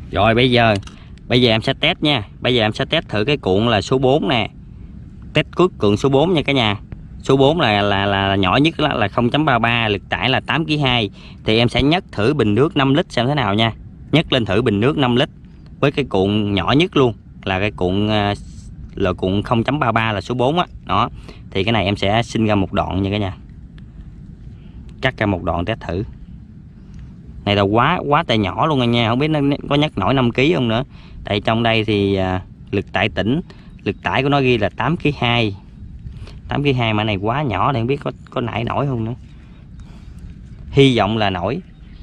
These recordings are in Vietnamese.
Rồi bây giờ em sẽ test nha. Bây giờ em sẽ test thử cái cuộn là số 4 nè. Test cuối cuộn số 4 nha cả nhà. Số 4 là nhỏ nhất đó, là 0.33, lực tải là 8,2 kg. Thì em sẽ nhấc thử bình nước 5 lít xem thế nào nha. Nhấc lên thử bình nước 5 lít với cái cuộn nhỏ nhất luôn, là cái cuộn là cuộn 0.33 là số 4 á. Đó. Thì cái này em sẽ xin ra một đoạn nha cả nhà. Cắt ra một đoạn test thử. Này là quá tay nhỏ luôn rồi nha, không biết nó có nhấc nổi 5 kg không nữa. Tại trong đây thì lực tải tỉnh, lực tải của nó ghi là 8,2 kg. 8,2 kg mà này quá nhỏ thì không biết có nảy nổi không nữa. Hy vọng là nổi.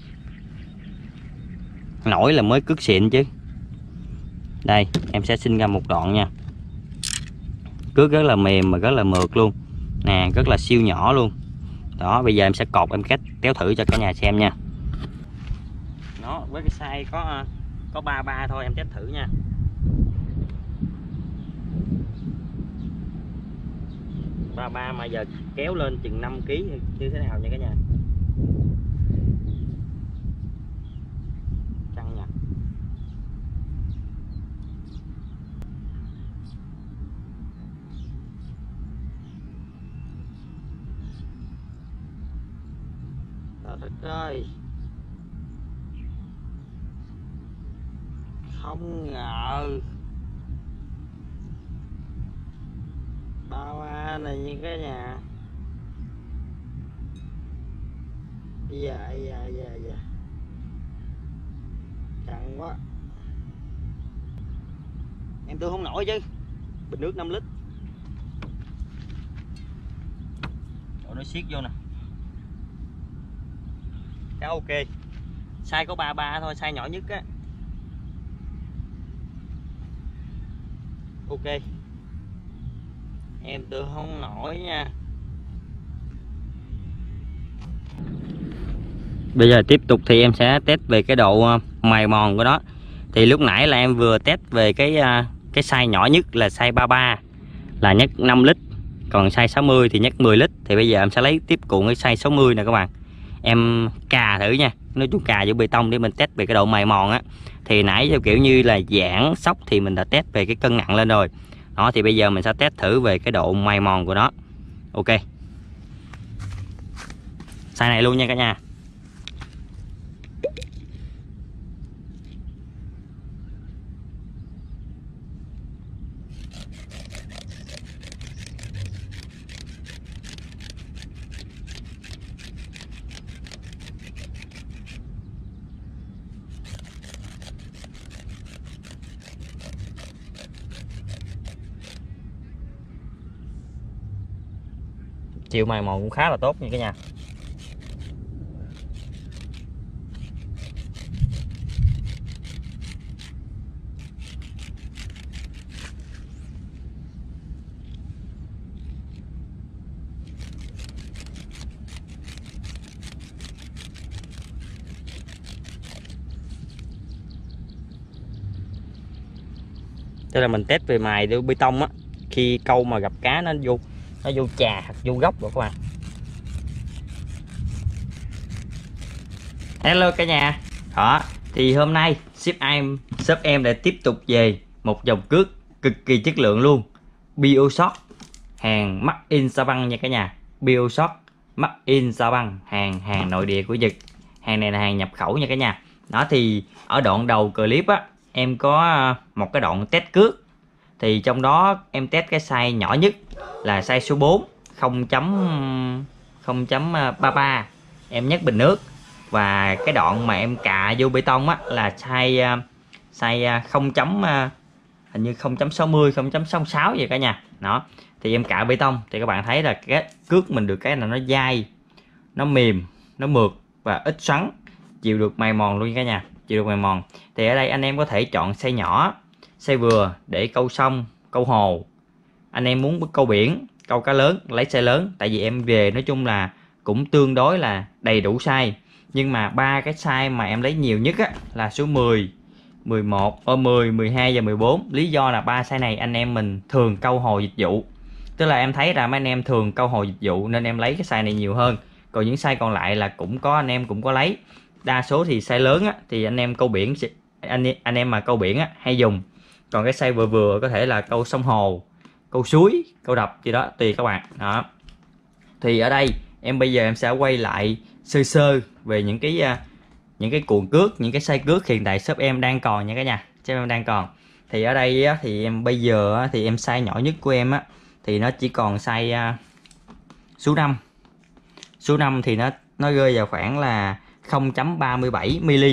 Nổi là mới cước xịn chứ. Đây, em sẽ xin ra một đoạn nha. Cước rất là mềm mà rất là mượt luôn. Nè, rất là siêu nhỏ luôn. Đó, bây giờ em sẽ cột em cách kéo thử cho cả nhà xem nha. Nó với cái size có 33 thôi, em test thử nha. Ba mà giờ kéo lên chừng 5 kg như thế nào nha cả nhà. Căng nha. Trời đất ơi. Không ngờ ba này như cái nhà. Dạ căng quá. Em tôi không nổi chứ. Bình nước 5 lít. Chỗ nó siết vô nè. Khá ok. Size có 33 thôi, size nhỏ nhất á. Ok. Em tôi không nổi nha. Bây giờ tiếp tục thì em sẽ test về cái độ mài mòn của nó. Thì lúc nãy là em vừa test về cái size nhỏ nhất là size 33 là nhấc 5 lít. Còn size 60 thì nhấc 10 lít. Thì bây giờ em sẽ lấy tiếp cuộn cái size 60 nè các bạn. Em cà thử nha. Nói chung cà vô bê tông để mình test về cái độ mài mòn á. Thì nãy theo kiểu như là giãn sóc thì mình đã test về cái cân nặng lên rồi. Đó thì bây giờ mình sẽ test thử về cái độ mài mòn của nó. Ok. Size này luôn nha cả nhà. Chiều mài mòn cũng khá là tốt nha cả nhà. Đây là mình test về mài bê tông á, khi câu mà gặp cá nó vô chà hoặc vô góc rồi các bạn. Hello cả nhà. Đó, thì hôm nay shop em lại tiếp tục về một dòng cước cực kỳ chất lượng luôn. BioShot, hàng made in Sa Băng nha cả nhà. BioShot made in Sa Băng, hàng nội địa của Nhật. Hàng này là hàng nhập khẩu nha cả nhà. Đó thì ở đoạn đầu clip á, em có một cái đoạn test cước. Thì trong đó em test cái size nhỏ nhất là size số 4, 0.33. Em nhấc bình nước. Và cái đoạn mà em cạ vô bê tông á là size 0. Hình như 0.60, 0.66 vậy cả nhà. Đó. Thì em cạ bê tông thì các bạn thấy là cái cước mình được cái là nó dai, nó mềm, nó mượt và ít xoắn, chịu được mài mòn luôn cả nhà, chịu được mài mòn. Thì ở đây anh em có thể chọn size nhỏ, size vừa để câu sông, câu hồ. Anh em muốn câu biển, câu cá lớn, lấy size lớn. Tại vì em về nói chung là cũng tương đối là đầy đủ size. Nhưng mà ba cái size mà em lấy nhiều nhất á, là số 10, 11, 10, 12 và 14. Lý do là ba size này anh em mình thường câu hồ dịch vụ. Tức là em thấy là mấy anh em thường câu hồ dịch vụ nên em lấy cái size này nhiều hơn. Còn những size còn lại là cũng có anh em cũng có lấy. Đa số thì size lớn á, thì anh em câu biển anh em mà câu biển á hay dùng. Còn cái size vừa vừa có thể là câu sông hồ, câu suối, câu đập gì đó tùy các bạn. Đó thì ở đây bây giờ em sẽ quay lại sơ sơ về những cái cuộn cước, những cái size cước hiện tại shop em đang còn nha cả nhà. Shop em đang còn thì ở đây á, thì em bây giờ á, thì em size nhỏ nhất của em á thì nó chỉ còn size số 5. Số 5 thì nó rơi vào khoảng là 0.37 mm.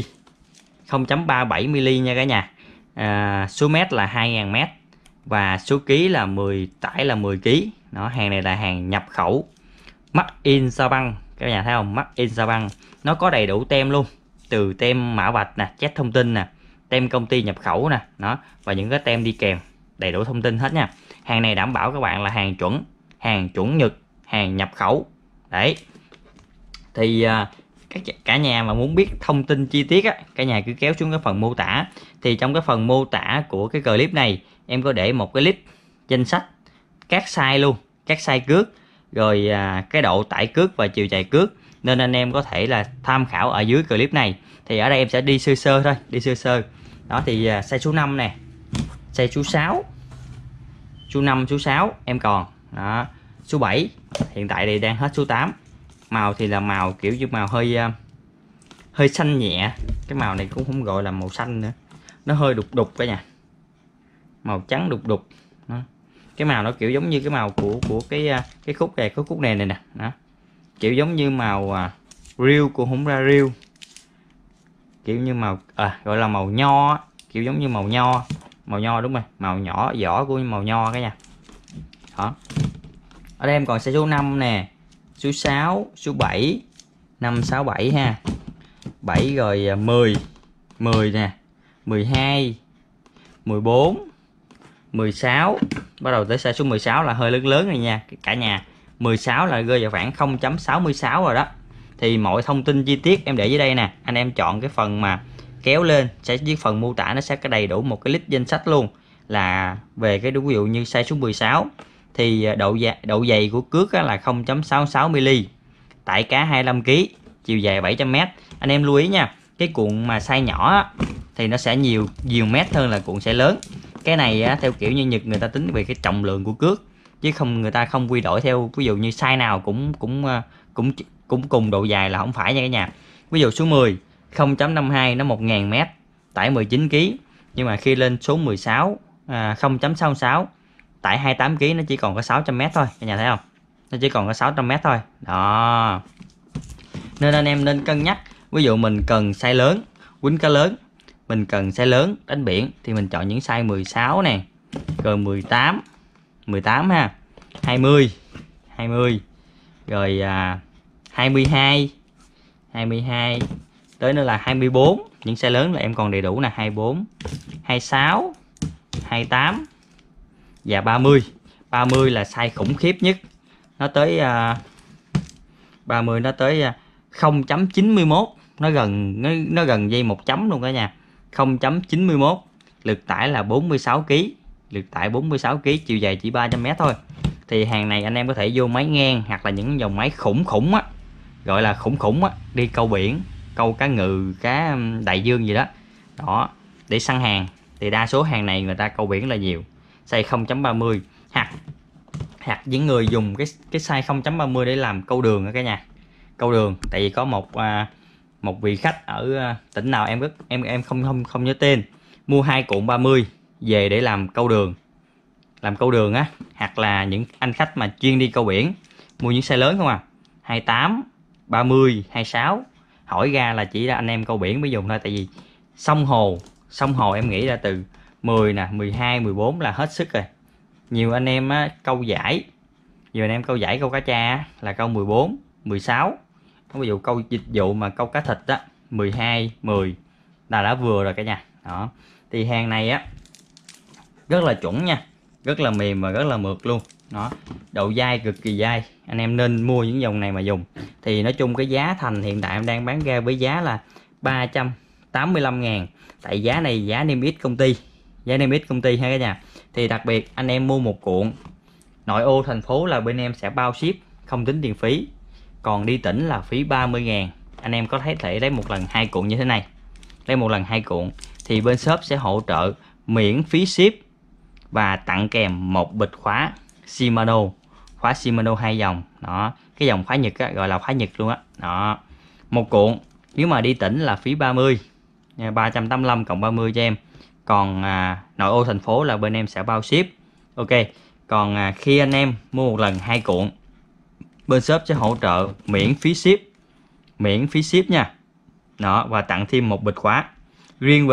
0.37 mm nha cả nhà. Số mét là 2000 mét và số ký là tải là 10 ký. Đó, hàng này là hàng nhập khẩu Made in Sao Băng các nhà thấy không? Made in Sao Băng. Nó có đầy đủ tem luôn, từ tem mã vạch nè, check thông tin nè, tem công ty nhập khẩu nè, đó, và những cái tem đi kèm, đầy đủ thông tin hết nha. Hàng này đảm bảo các bạn là hàng chuẩn Nhật, hàng nhập khẩu. Đấy. Thì cả nhà mà muốn biết thông tin chi tiết á, cả nhà cứ kéo xuống cái phần mô tả. Thì trong cái phần mô tả của cái clip này em có để một cái list danh sách các size luôn, các size cước, rồi cái độ tải cước và chiều dài cước, nên anh em có thể là tham khảo ở dưới clip này. Thì ở đây em sẽ đi sơ sơ thôi, đi sơ sơ. Đó thì size số 5 nè, size số 6, số 5, số 6 em còn. Đó, số 7 hiện tại thì đang hết số 8. Màu thì là màu kiểu như màu hơi xanh nhẹ. Cái màu này cũng không gọi là màu xanh nữa, nó hơi đục đục cả nhà, màu trắng đục đục. Đó. Cái màu nó kiểu giống như cái màu của cái khúc này, cái khúc này nè. Đó, kiểu giống như màu riêu của Honda riêu, kiểu như màu gọi là màu nho, kiểu giống như màu nho đúng rồi, màu nhỏ vỏ của màu nho cả nhà. Đó. Ở đây em còn size số 5 nè, số 6, số 7, 5, 6, 7 ha. 7 rồi 10 nè, 12, 14, 16. Bắt đầu tới size số 16 là hơi lớn lớn này nha cả nhà. 16 là rơi vào khoảng 0.66 rồi đó. Thì mọi thông tin chi tiết em để dưới đây nè. Anh em chọn cái phần mà kéo lên, sẽ dưới phần mô tả nó sẽ có đầy đủ một cái list danh sách luôn, là về cái ví dụ như size số 16 thì độ dày của cước là 0.66 mm, tải cá 25 kg, chiều dài 700 m. Anh em lưu ý nha, cái cuộn mà size nhỏ thì nó sẽ nhiều mét hơn là cuộn size lớn. Cái này theo kiểu như Nhật người ta tính về cái trọng lượng của cước, chứ người ta không quy đổi theo ví dụ như size nào cũng cùng độ dài là không phải nha cả nhà. Ví dụ số 10 0.52 nó 1000 m, tải 19 kg, nhưng mà khi lên số 16 0.66 tải 28 kg nó chỉ còn có 600 m thôi cả nhà thấy không? Nó chỉ còn có 600 m thôi. Đó. Nên anh em nên cân nhắc, ví dụ mình cần size lớn, quýnh cá lớn, mình cần size lớn đánh biển thì mình chọn những size 16 nè, rồi 18 ha, 20 rồi 22 tới nữa là 24. Những size lớn là em còn đầy đủ nè, 24, 26, 28 và 30 là size khủng khiếp nhất, nó tới 30 nó tới 0.91, nó gần dây 1 chấm luôn cả nhà. 0.91, lực tải là 46 kg, chiều dài chỉ 300 m thôi. Thì hàng này anh em có thể vô máy ngang hoặc là những dòng máy khủng á, gọi là khủng á, đi câu biển, câu cá ngừ, cá đại dương gì đó. Đó, để săn hàng thì đa số hàng này người ta câu biển là nhiều. Size 0.30 hoặc những người dùng cái size 0.30 để làm câu đường đó cả nhà. Câu đường, tại vì có một vị khách ở tỉnh nào em không nhớ tên, mua 2 cuộn 30 về để làm câu đường á, hoặc là những anh khách mà chuyên đi câu biển mua những size lớn không 28, 30, 26, hỏi ra là chỉ là anh em câu biển mới dùng thôi. Tại vì sông hồ em nghĩ là từ 10 nè, 12, 14 là hết sức rồi. Nhiều anh em câu giải, câu cá tra là câu 14, 16. Ví dụ câu dịch vụ mà câu cá thịt á, 12, 10 là đã vừa rồi cả nhà. Đó. Thì hàng này á rất là chuẩn nha, rất là mềm và rất là mượt luôn. Đó, độ dai cực kỳ dai. Anh em nên mua những dòng này mà dùng. Thì nói chung cái giá thành hiện tại em đang bán ra với giá là 385.000. Tại giá này giá niêm yết công ty ha cả nhà. Thì đặc biệt anh em mua một cuộn nội ô thành phố là bên em sẽ bao ship, không tính tiền phí. Còn đi tỉnh là phí 30.000. Anh em có thể lấy một lần 2 cuộn như thế này. Lấy một lần 2 cuộn thì bên shop sẽ hỗ trợ miễn phí ship và tặng kèm một bịch khóa Shimano 2 dòng. Đó, cái dòng khóa Nhật á, gọi là khóa Nhật luôn á. Đó, một cuộn nếu mà đi tỉnh là phí 30, 385 cộng 30 cho em. Còn nội ô thành phố là bên em sẽ bao ship. Ok, còn khi anh em mua một lần 2 cuộn, bên shop sẽ hỗ trợ miễn phí ship nha. Đó, và tặng thêm một bịch khóa. Riêng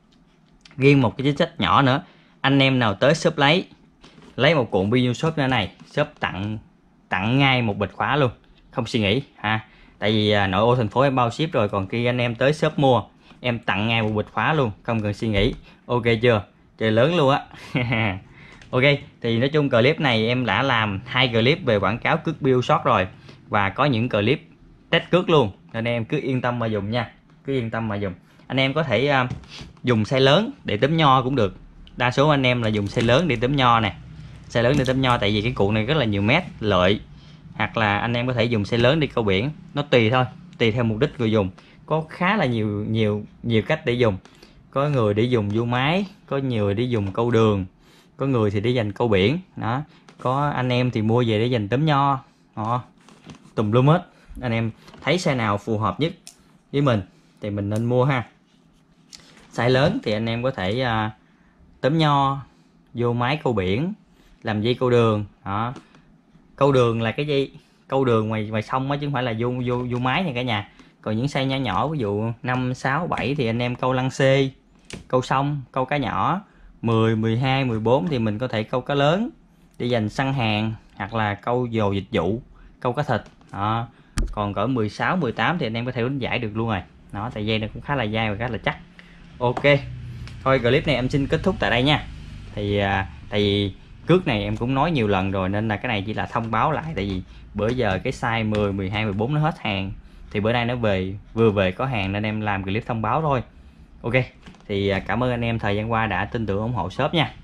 một cái chính sách nhỏ nữa, anh em nào tới shop lấy một cuộn Binu shop như thế này, shop tặng ngay một bịch khóa luôn, không suy nghĩ ha. Tại vì nội ô thành phố em bao ship rồi, còn khi anh em tới shop mua em tặng ngay một bịch khóa luôn, không cần suy nghĩ. Ok chưa? Chơi lớn luôn á. Ok, thì nói chung clip này em đã làm 2 clip về quảng cáo cước Binu shop rồi, và có những clip test cước luôn, nên em cứ yên tâm mà dùng nha, cứ yên tâm mà dùng. Anh em có thể dùng size lớn để tấm nho cũng được. Đa số anh em là dùng size lớn để tấm nho nè, size lớn để tấm nho, tại vì cái cuộn này rất là nhiều mét lợi. Hoặc là anh em có thể dùng size lớn đi câu biển, nó tùy thôi, tùy theo mục đích người dùng. Có khá là nhiều cách để dùng. Có người để dùng du máy, có người để dùng câu đường, có người thì để dành câu biển. Đó, có anh em thì mua về để dành tấm nho. Đó, tùm lum hết. Anh em thấy size nào phù hợp nhất với mình thì mình nên mua ha. Size lớn thì anh em có thể tấm nho, vô máy câu biển, làm dây câu đường. Đó, câu đường là cái dây câu đường ngoài sông á, chứ không phải là vô máy nha cả nhà. Còn những size nhỏ nhỏ, ví dụ 5, 6, 7 thì anh em câu lăng xê, câu sông, câu cá nhỏ. 10, 12, 14 thì mình có thể câu cá lớn để dành săn hàng, hoặc là câu dồ dịch vụ, câu cá thịt. Đó, còn cỡ 16, 18 thì anh em có thể đánh giải được luôn rồi. Đó, tại dây nó cũng khá là dai và khá là chắc. Ok, thôi clip này em xin kết thúc tại đây nha. Thì tại vì cước này em cũng nói nhiều lần rồi, nên là cái này chỉ là thông báo lại. Tại vì bữa giờ cái size 10, 12, 14 nó hết hàng, thì bữa nay nó vừa về có hàng, nên em làm clip thông báo thôi. Ok, thì cảm ơn anh em thời gian qua đã tin tưởng ủng hộ shop nha.